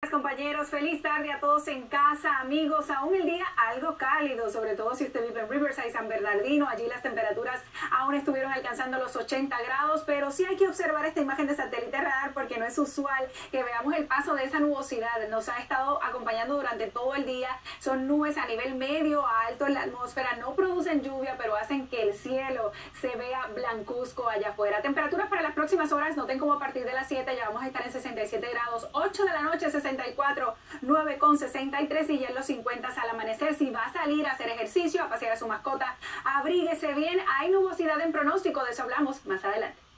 Compañeros, feliz tarde a todos en casa, amigos. Aún el día algo cálido, sobre todo si usted vive en Riverside, San Bernardino. Allí las temperaturas aún estuvieron alcanzando los 80 grados, pero sí hay que observar esta imagen de satélite radar porque no es usual que veamos el paso de esa nubosidad. Nos ha estado acompañando durante todo el día. Son nubes a nivel medio a alto en la atmósfera, no producen lluvia, pero hacen que el cielo se vea blancuzco allá afuera. Temperaturas para las próximas horas, noten como a partir de las 7 ya vamos a estar en 67 grados, 8 de la noche 64, 9 con 63 y ya en los 50 al amanecer. Si va a salir a hacer ejercicio, a pasear a su mascota, abríguese bien. Hay nubosidad en pronóstico, de eso hablamos más adelante.